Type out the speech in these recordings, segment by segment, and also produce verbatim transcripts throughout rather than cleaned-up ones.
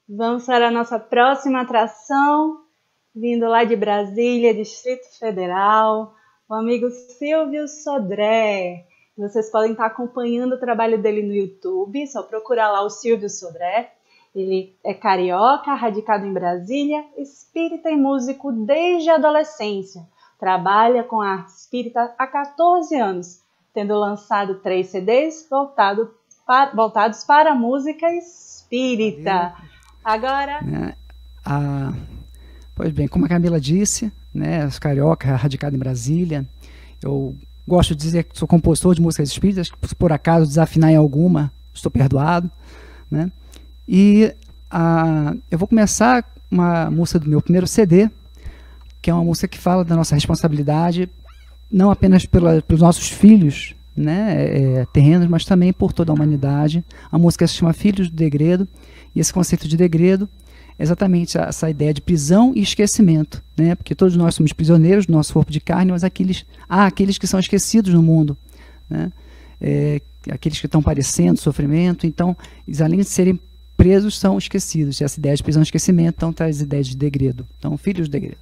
Vamos para a nossa próxima atração, vindo lá de Brasília, Distrito Federal, o amigo Silvio Sodré. Vocês podem estar acompanhando o trabalho dele no YouTube, só procurar lá o Silvio Sodré. Ele é carioca, radicado em Brasília, espírita e músico desde a adolescência. Trabalha com a arte espírita há quatorze anos, tendo lançado três C Ds voltado para, voltados para a música espírita. Agora... É, a, pois bem, como a Camila disse, né, sou carioca, radicado em Brasília. Eu gosto de dizer que sou compositor de músicas espíritas, se por acaso desafinar em alguma, estou perdoado, né? E a, eu vou começar uma música do meu primeiro C D, que é uma música que fala da nossa responsabilidade, não apenas pela, pelos nossos filhos, né, é, terrenos, mas também por toda a humanidade. A música se chama Filhos do Degredo, e esse conceito de degredo é exatamente essa ideia de prisão e esquecimento, né, porque todos nós somos prisioneiros do nosso corpo de carne, mas aqueles, há aqueles que são esquecidos no mundo, né, é, aqueles que estão padecendo sofrimento. Então, eles, além de serem presos, são esquecidos. E essa ideia de prisão e esquecimento, então, traz ideias de degredo. Então, Filhos do Degredo.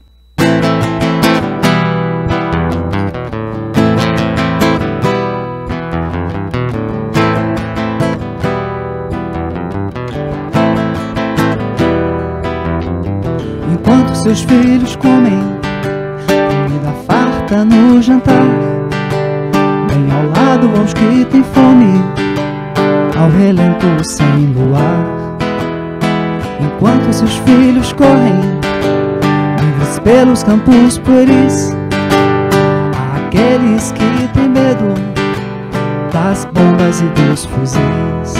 Enquanto seus filhos comem comida farta no jantar, bem ao lado aos que têm fome, ao relento sem luar. Enquanto seus filhos correm livres pelos campos pueris, há aqueles que têm medo das bombas e dos fuzis.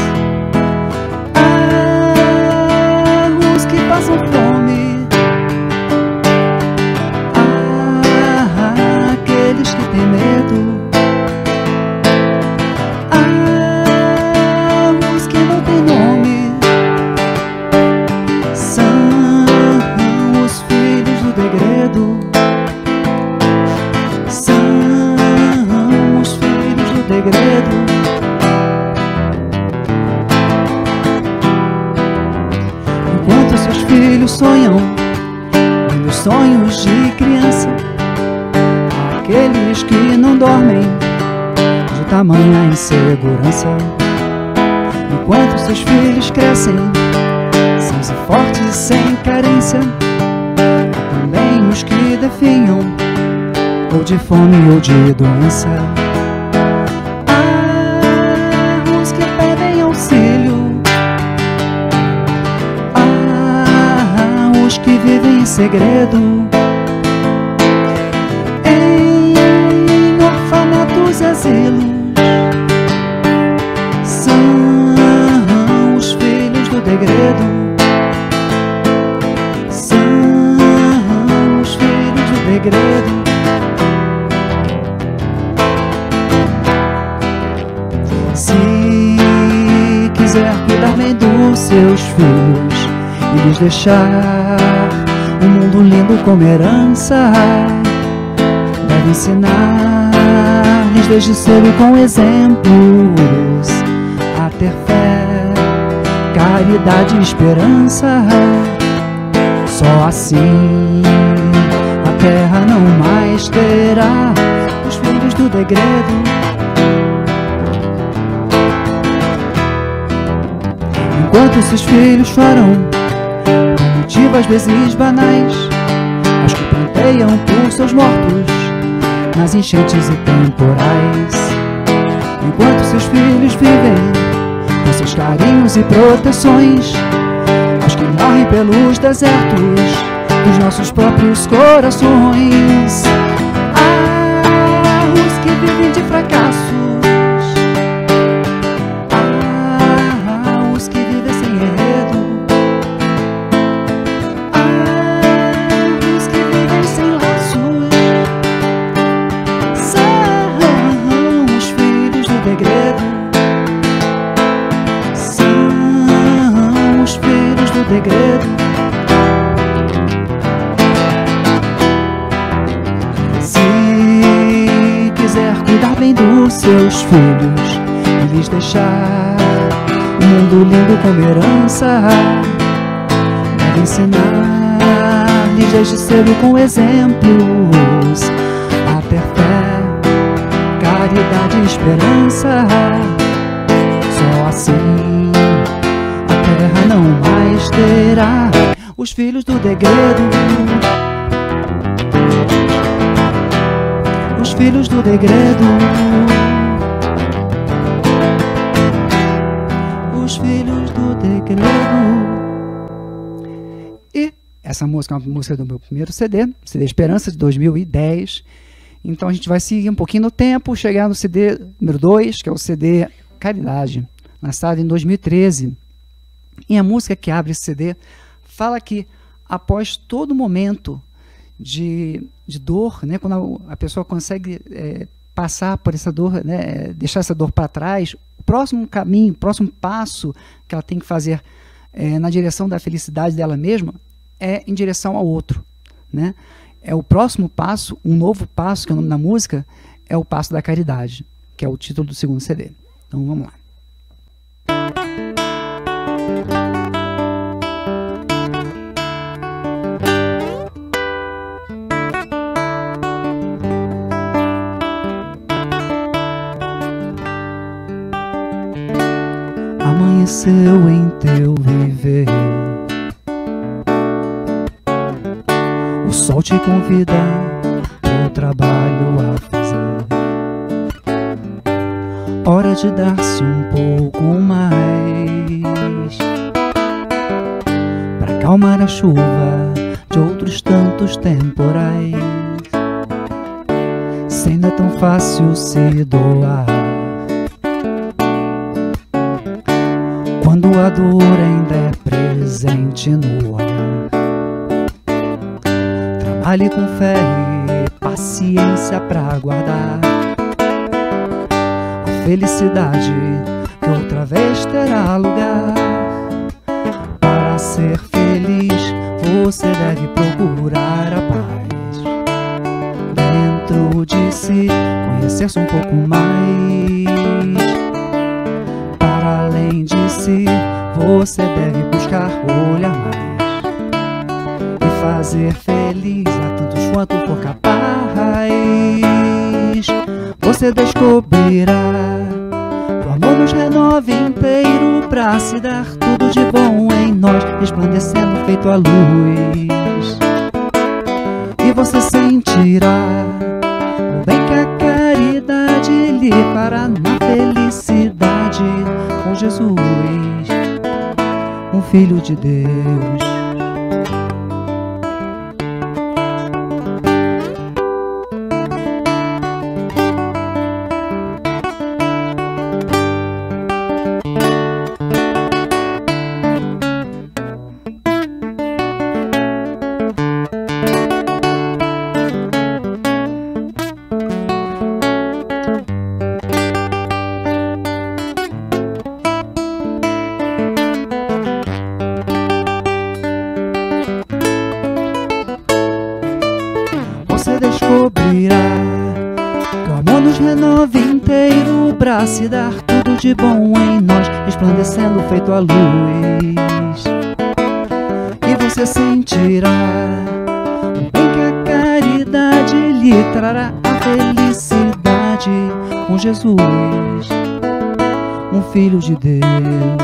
Há os que passam fome, há aqueles que têm medo, enquanto seus filhos sonham lindos sonhos de criança, aqueles que não dormem de tamanha insegurança. Enquanto seus filhos crescem sãos e fortes e sem carência, há também os que definham ou de fome ou de doença. Que vivem em segredo, em orfanatos e asilos, são os filhos do degredo, são os filhos do degredo. Se quiser cuidar bem dos seus filhos e lhes deixar um mundo lindo como herança, deve ensinar-lhes desde cedo com exemplos a ter fé, caridade e esperança. Só assim a terra não mais terá os filhos do degredo. Enquanto seus filhos choram por motivos às vezes banais, aos que planteiam por seus mortos nas enchentes e temporais. Enquanto seus filhos vivem com seus carinhos e proteções, aos que morrem pelos desertos dos nossos próprios corações. Ah, os que vivem de fracassos, ah, os que vivem sem enredo, ah, os que vivem sem laços, são os filhos do degredo, são os filhos do degredo. Cuidar bem dos seus filhos e lhes deixar um mundo lindo como herança, Quero ensinar-lhe desde cedo com exemplos a ter fé, caridade e esperança. Só assim a terra não mais terá os filhos do degredo. Os filhos do degredo. Os filhos do degredo. E essa música é uma música do meu primeiro C D, C D Esperança, de dois mil e dez. Então a gente vai seguir um pouquinho no tempo, chegar no C D número dois, que é o C D Caridade, lançado em dois mil e treze. E a música que abre esse C D fala que após todo momento de, de dor, né, quando a, a pessoa consegue é, passar por essa dor, né, deixar essa dor para trás, o próximo caminho, o próximo passo que ela tem que fazer é, na direção da felicidade dela mesma é em direção ao outro, né? É o próximo passo, um novo passo, que é o nome da música, é o passo da caridade, que é o título do segundo C D. Então vamos lá. Amanheceu em teu viver, o sol te convida pro trabalho a fazer. Hora de dar-se um pouco mais, pra acalmar a chuva de outros tantos temporais. Se ainda é tão fácil se doar, quando a dor ainda é presente no olhar. Trabalhe com fé e paciência pra aguardar a felicidade que outra vez terá lugar. Para ser feliz você deve procurar a paz dentro de si, conhecer-se um pouco mais. Para além de si você deve buscar olhar mais e fazer feliz a tantos quanto for capaz. Você descobrirá que o amor nos renova inteiro pra se dar tudo de bom em nós, resplandecendo feito a luz. E você sentirá o bem que a caridade lhe fará na felicidade com Jesus, um Filho de Deus. Descobrirá que o amor nos renova inteiro pra se dar tudo de bom em nós, resplandecendo feito a luz. E você sentirá o bem que a caridade lhe trará a felicidade com Jesus, um Filho de Deus.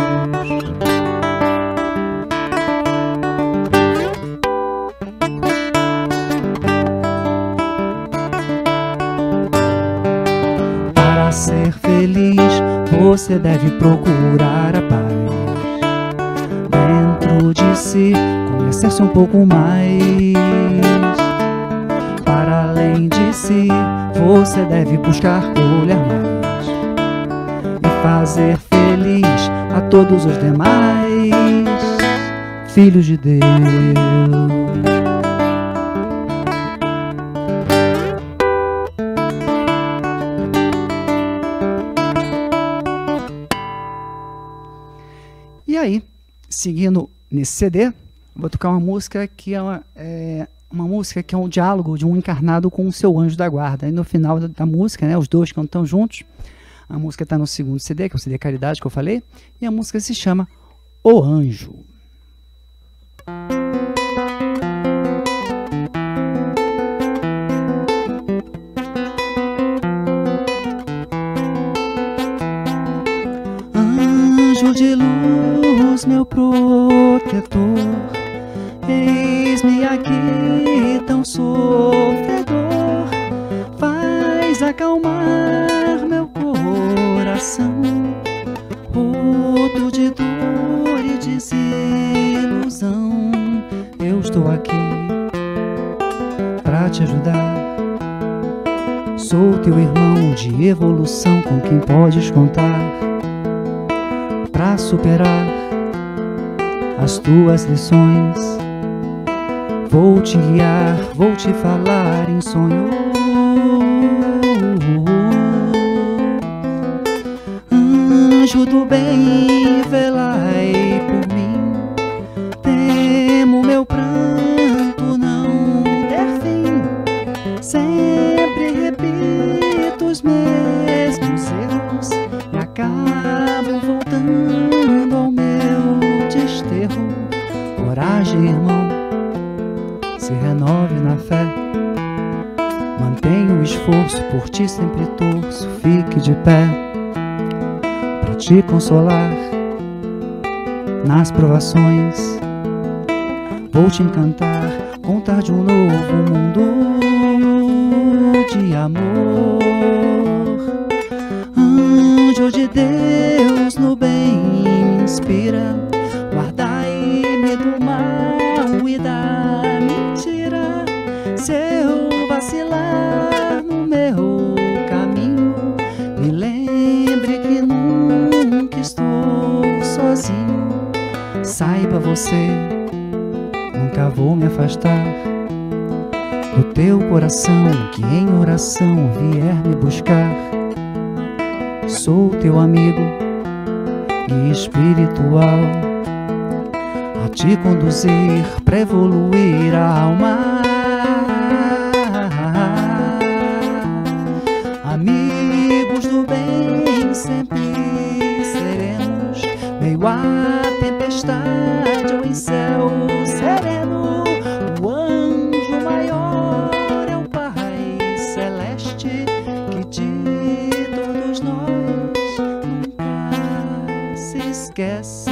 Para ser feliz você deve procurar a paz dentro de si, conhecer-se um pouco mais. Para além de si você deve buscar olhar mais e fazer feliz a todos os demais filhos de Deus. E aí, seguindo nesse C D, vou tocar uma música que é uma, é uma música que é um diálogo de um encarnado com o seu anjo da guarda. E no final da, da música, né, os dois cantam juntos. A música está no segundo C D, que é o C D Caridade que eu falei, e a música se chama O Anjo. de luz, meu protetor, eis-me aqui tão sofredor, faz acalmar meu coração, roto de dor e desilusão. Eu estou aqui pra te ajudar. Sou teu irmão de evolução com quem podes contar pra superar as tuas lições. Vou te guiar, vou te falar em sonho. Anjo do bem, velai por mim. Temo meu pranto não ter fim. Sempre repito os mesmos erros e acabo voltando ao meu desterro. Coragem, irmão, se renove na fé. Mantenha o esforço, por ti sempre torço. Fique de pé pra te consolar nas provações. Vou te encantar, contar de um novo mundo de amor. Anjo de Deus, no bem me inspira. Guardai-me do mal e da mentira. Se eu vacilar no meu caminho, me lembre que nunca estou sozinho. Saiba você, nunca vou me afastar do teu coração, que em oração vier me buscar. Sou teu amigo, guia espiritual, a te conduzir pra evoluir a alma. Amigos do bem sempre seremos, meio a tempestade ou em céu sereno. O anjo maior é o Pai Celeste, que de todos nós nunca se esquece.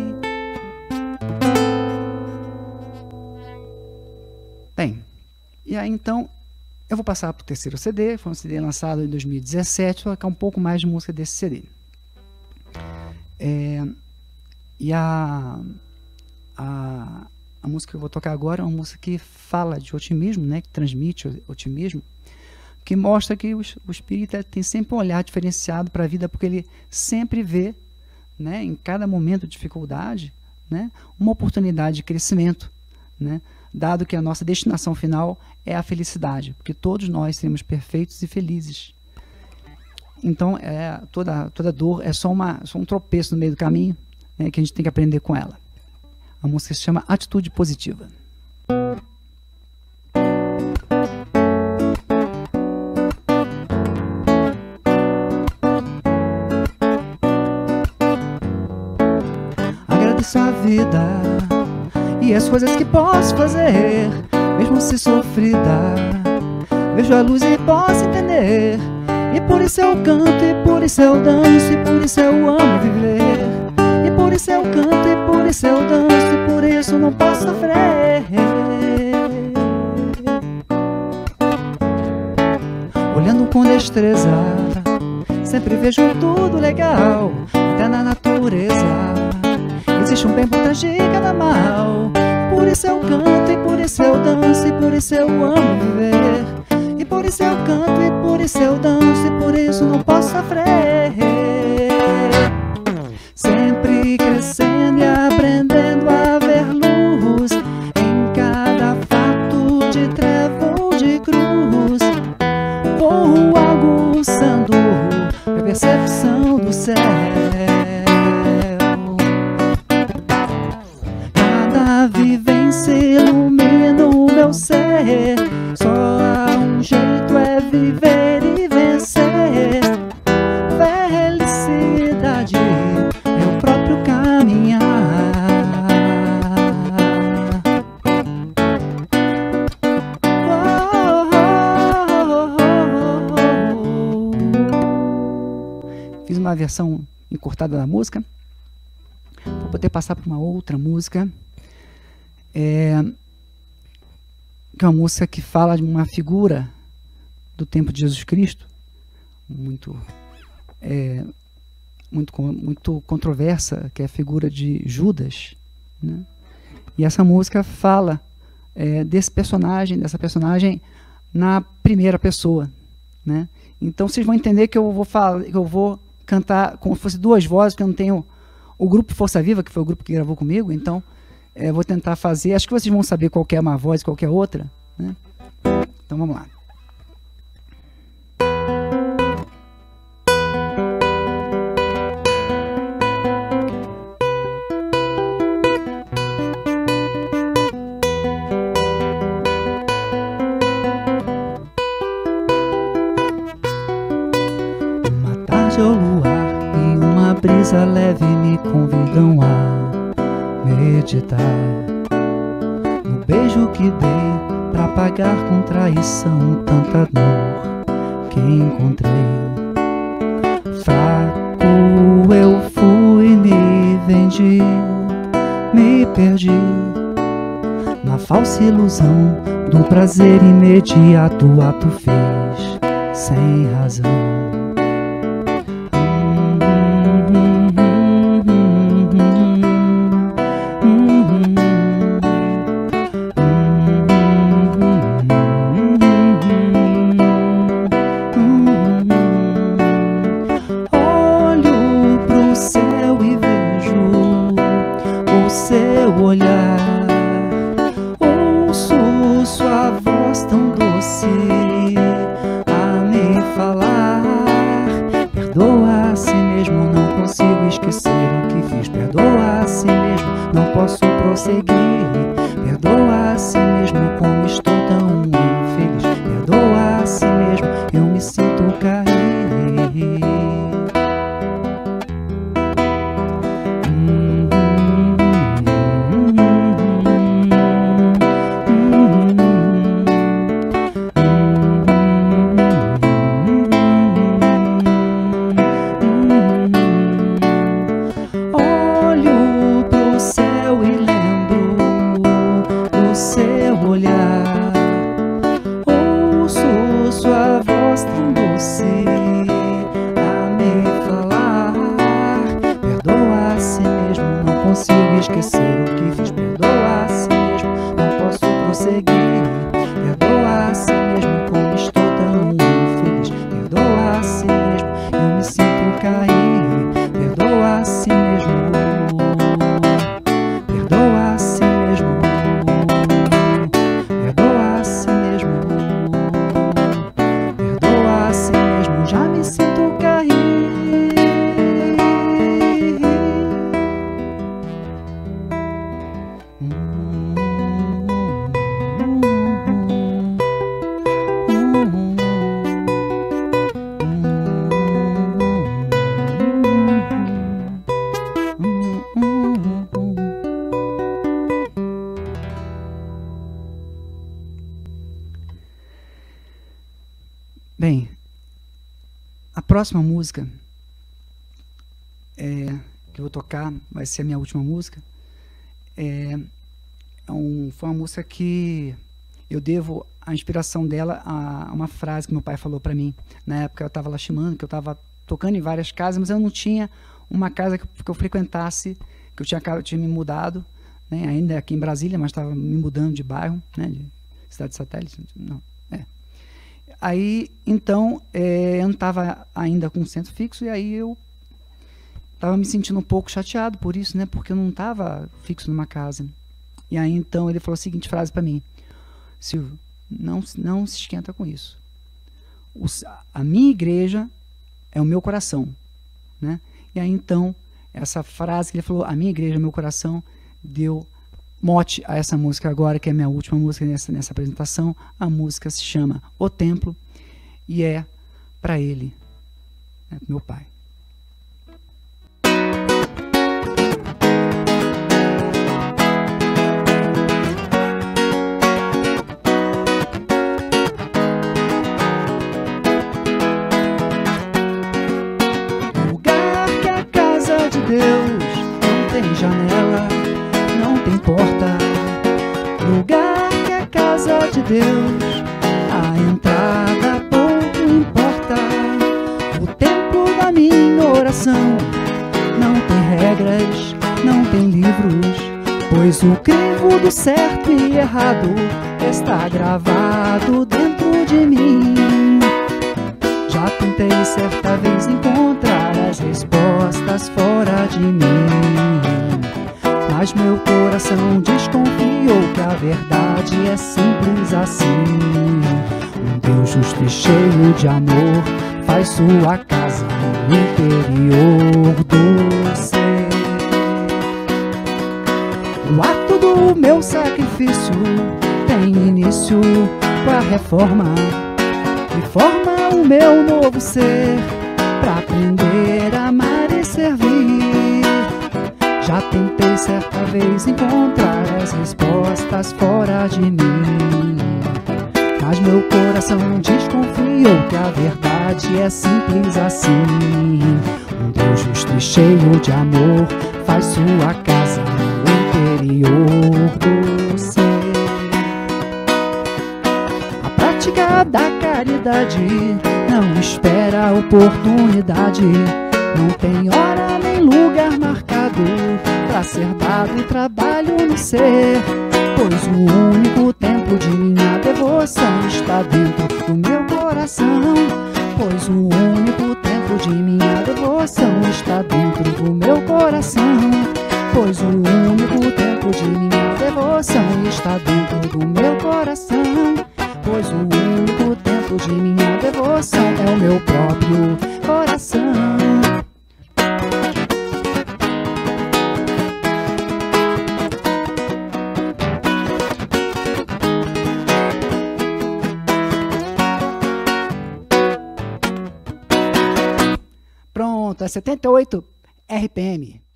Bem, e aí então eu vou passar para o terceiro C D. Foi um C D lançado em dois mil e dezessete. Vou colocar um pouco mais de música desse C D. É, e a, a, a música que eu vou tocar agora é uma música que fala de otimismo, né, que transmite otimismo, que mostra que o, o espírita tem sempre um olhar diferenciado para a vida, porque ele sempre vê, né, em cada momento de dificuldade, né, uma oportunidade de crescimento, né, dado que a nossa destinação final é a felicidade, porque todos nós seremos perfeitos e felizes. Então, é, toda, toda dor é só, uma, só um tropeço no meio do caminho, né, que a gente tem que aprender com ela. A música se chama Atitude Positiva. Agradeço a vida e as coisas que posso fazer, mesmo se sofrida. Vejo a luz e posso entender, e por isso eu canto, e por isso eu danço, e por isso eu amo viver. E por isso eu canto, e por isso eu danço, e por isso não posso sofrer. Olhando com destreza, sempre vejo tudo legal, até na natureza existe um bem por trás de cada mal. Por isso eu canto, e por isso eu danço, e por isso eu amo viver. E por isso eu canto, e por isso eu danço, e por isso não posso sofrer. Sempre crescendo e aprendendo a ver luz em cada fato de treva ou de cruz. Vou aguçando a percepção do céu. Cada vivência ilumina o meu ser. Só há um jeito, é viver e vencer. Felicidade é o próprio caminhar. Oh, oh, oh, oh. Fiz uma versão encurtada da música, poder passar para uma outra música, é, que é uma música que fala de uma figura do tempo de Jesus Cristo, muito, é, muito, muito controversa, que é a figura de Judas, né? E essa música fala é, desse personagem, dessa personagem na primeira pessoa, né? Então vocês vão entender que eu vou falar, que eu vou cantar como se fosse duas vozes, porque eu não tenho o grupo Força Viva, que foi o grupo que gravou comigo, então é, vou tentar fazer. Acho que vocês vão saber qual que é uma voz e qual que é outra, né? Então vamos lá. Ao luar e uma brisa leve me convidam a meditar no beijo que dei pra pagar com traição tanta dor que encontrei. Fraco eu fui, me vendi, me perdi na falsa ilusão do prazer imediato. O ato fiz sem razão. Bem, a próxima música é, que eu vou tocar vai ser a minha última música. É, é um, foi uma música que eu devo a inspiração dela a uma frase que meu pai falou para mim. Na época eu estava lastimando, que eu estava tocando em várias casas, mas eu não tinha uma casa que, que eu frequentasse, que eu tinha, eu tinha me mudado, né, ainda aqui em Brasília, mas estava me mudando de bairro, né, de cidade satélite, não, é. Aí, então, é, eu não estava ainda com um centro fixo, e aí eu estava me sentindo um pouco chateado por isso, né, porque eu não estava fixo numa casa. E aí, então, ele falou a seguinte frase para mim: Silvio, não, não se esquenta com isso. O, a minha igreja é o meu coração, né? E aí, então, essa frase que ele falou, a minha igreja é o meu coração, deu mote a essa música agora, que é a minha última música nessa, nessa apresentação. A música se chama O Templo e é para ele, né, meu pai. Lugar que a casa de Deus não tem janela. tem porta, lugar que é casa de Deus. A entrada pouco importa, o tempo da minha oração não tem regras, não tem livros, pois o crivo do certo e errado está gravado dentro de mim. Já tentei certa vez encontrar as respostas fora de mim, mas meu coração desconfiou que a verdade é simples assim. Um Deus justo e cheio de amor faz sua casa no interior do ser. O ato do meu sacrifício tem início com a reforma, e forma o meu novo ser pra aprender a amar e servir. Já tentei certa vez encontrar as respostas fora de mim, mas meu coração desconfiou que a verdade é simples assim. Um Deus justo e cheio de amor faz sua casa no interior do ser. A prática da caridade não espera oportunidade, não tem hora nem lugar marcado pra ser dado trabalho no ser, pois o único tempo de minha devoção está dentro do meu coração. Pois o único tempo de minha devoção está dentro do meu coração. Pois o único tempo de minha devoção está dentro do meu coração. Pois o único tempo de minha devoção é o meu próprio coração. Pronto, é setenta e oito R P M.